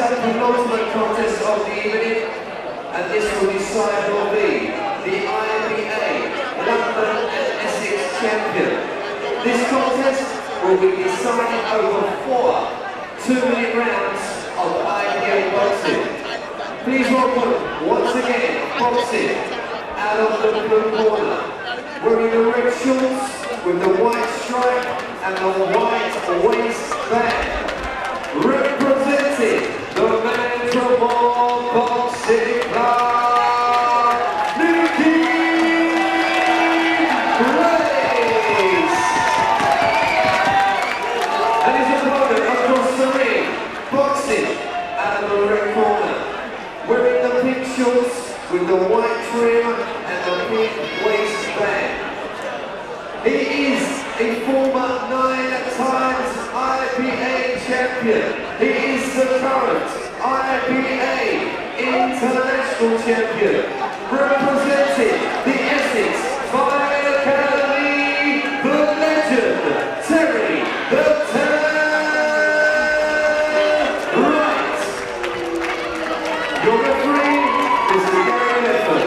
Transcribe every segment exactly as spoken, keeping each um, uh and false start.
our penultimate contest of the evening, and this will decide who will be the I B A London and Essex champion. This contest will be decided over four two-minute rounds of I B A boxing. Please welcome, once again, boxing out of the blue corner, wearing the red shorts with the white stripe and the white waistband, representing the Mantrable Boxing Club, Nicky! And his opponent across the ring, boxing out of the red corner, wearing the pink shorts with the white trim and the pink waistband. He is a former nine times I B A champion. He is the current I B A international champion, representing the Essex Fight Academy, the legend, Terry the Tank Wright. Your referee is the Galvin.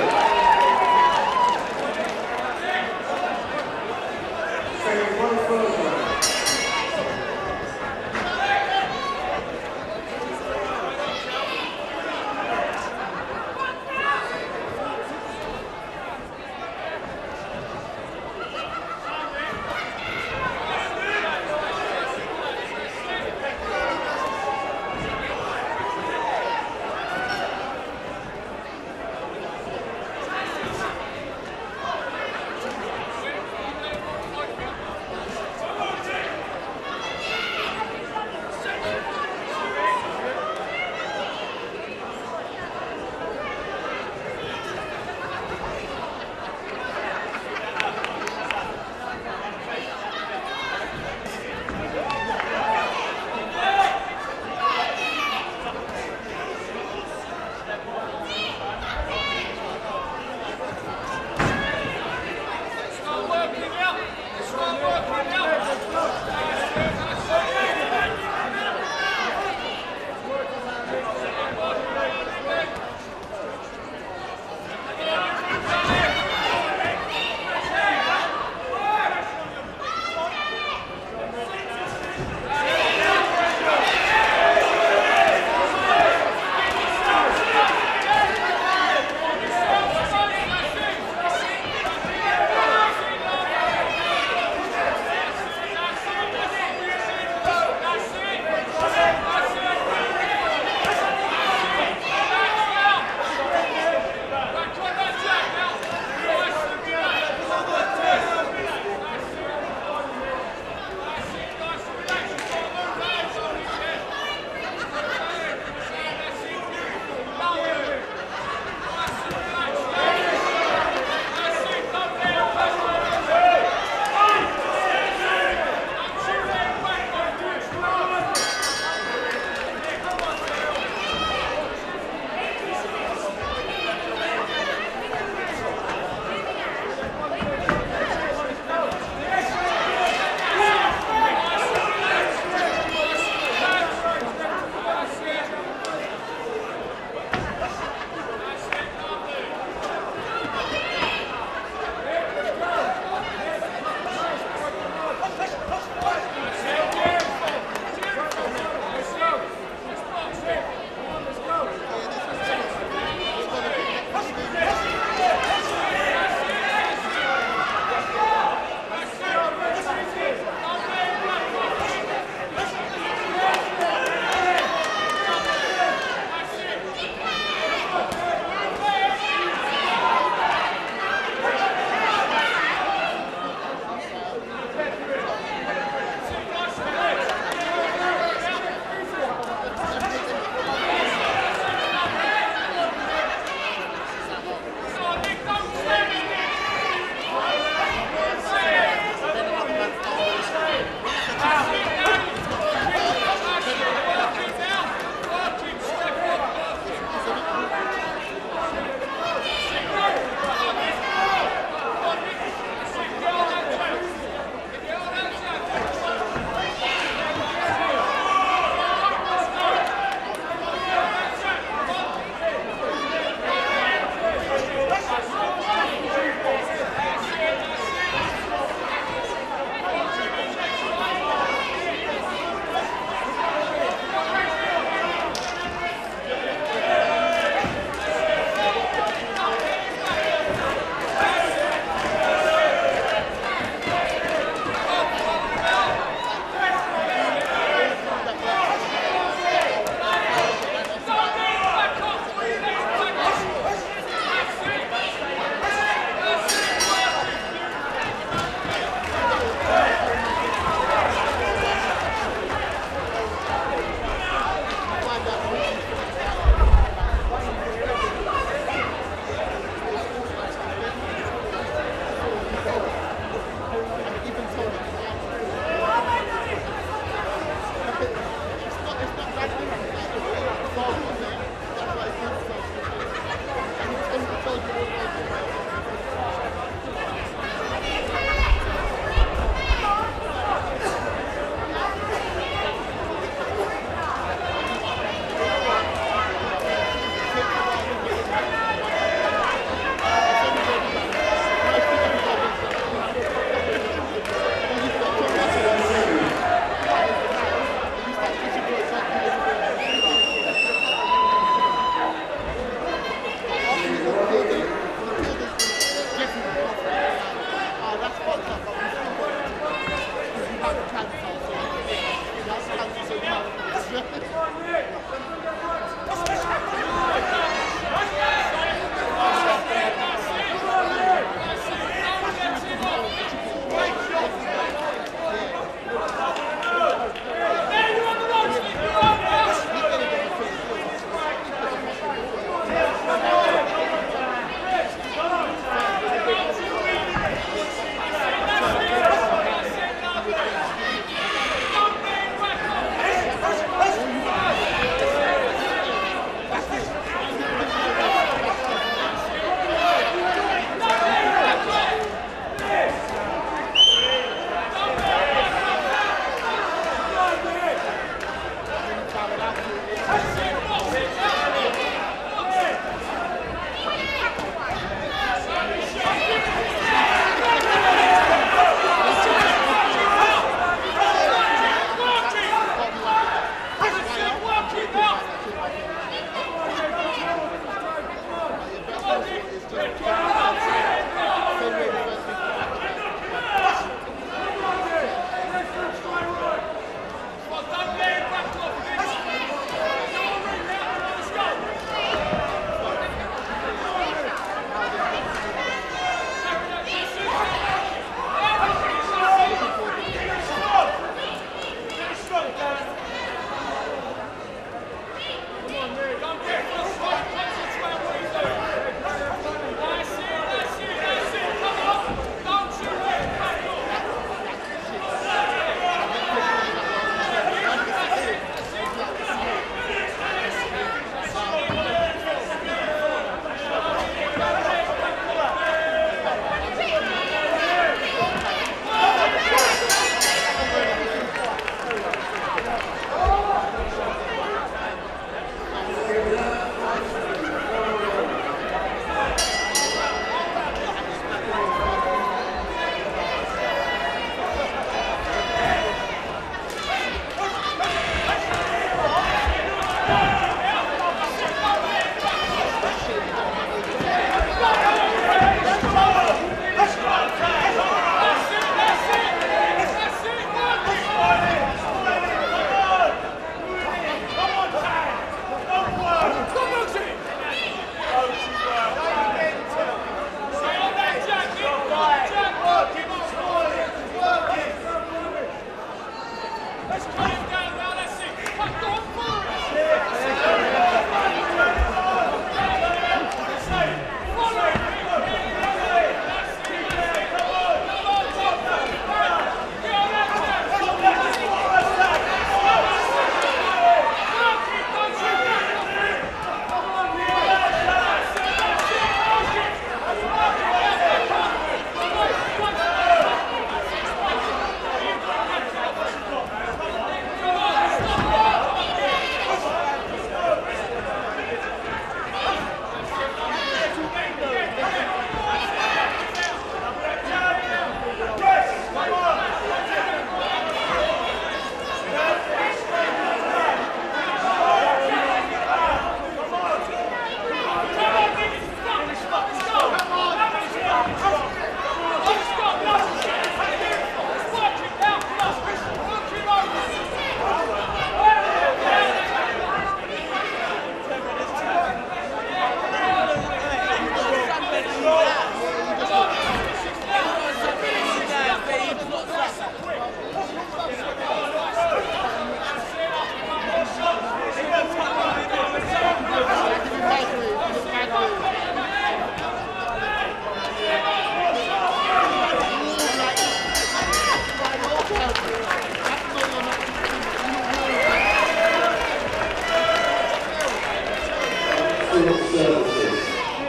short services.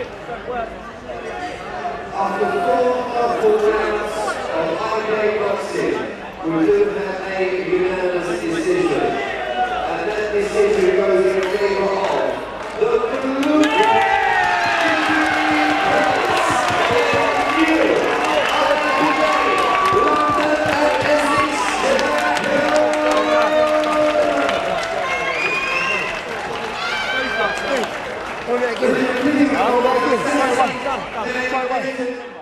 After four hardcore rounds of I B A boxing, we do have a unanimous decision. And that decision goes in favour of the blue Go again. Go again. Go again.